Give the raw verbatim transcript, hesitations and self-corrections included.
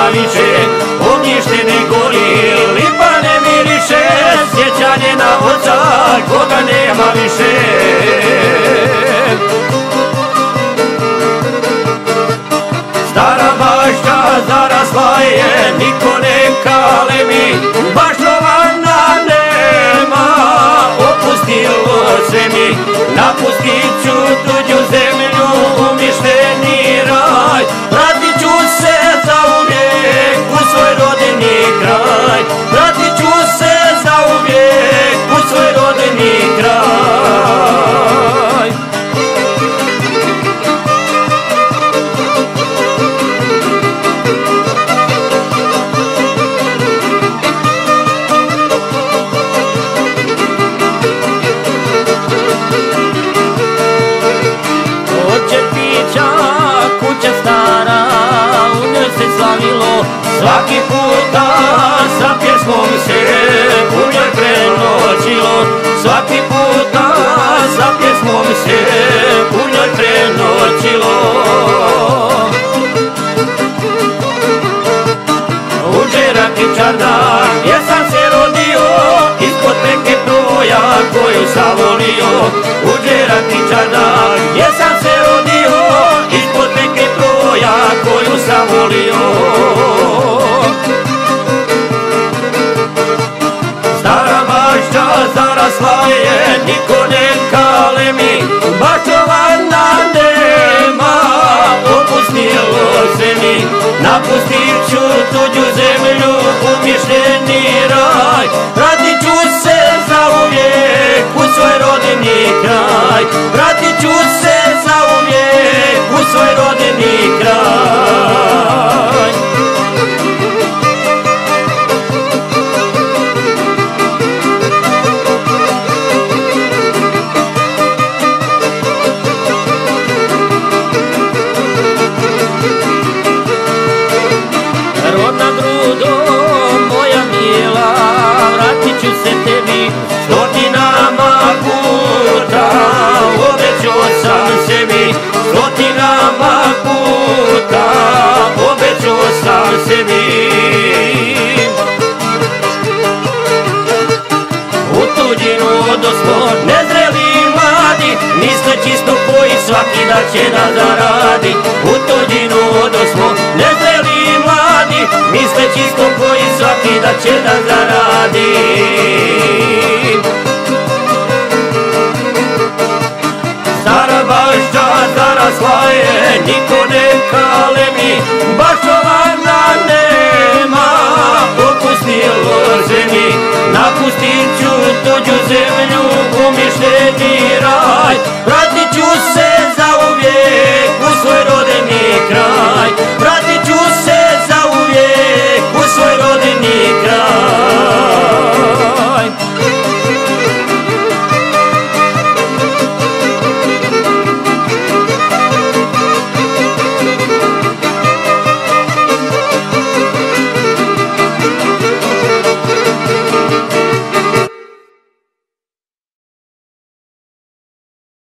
više, ognjište ne gori, lipa ne miriše, sjećanje na oca koga nema više. Stara bašća zarasla je, niko ne kale mi, baštovana nema, opustilo se mi, napustit ću tuđu zemlju, umišljeni raj, vratit ću se zauvijek u svoj rodini kraj, vratit ću se zauvijek u svoj rodini kraj. Kuća stara, u njoj se slavilo svaki puta, sa pjesmom se u njoj prenoćilo, svaki puta sa pjesmom se u njoj prenoćilo. U Đeraki Čardak gdje sam se rodio, ispod peke proja koju sam volio. U Đeraki Čardak gdje sam se rodio, ispod peke proja koju sam volio. Stara bašća zarasla je, niko ne kale mi, baštovana nema, opustilo se mi, napustit ću tuđu zemlju, umišljeni raj, vratit ću se zauvijek u svoj rodini kraj, vratit ću se zauvijek u svoj rodini kraj. Rodna grudo moja mila, vratit ću se tebi stotinama puta, obećao sam sebi stotinama puta, obećao sam sebi. U tuđinu odosmo nezreli mladi, misleći isto koji svaki da će da zaradi. U tuđinu odosmo nezreli mladi, misleći isto koji svaki da će da zaradi. Stara bašća zarasla je, niko ne kale mi, baš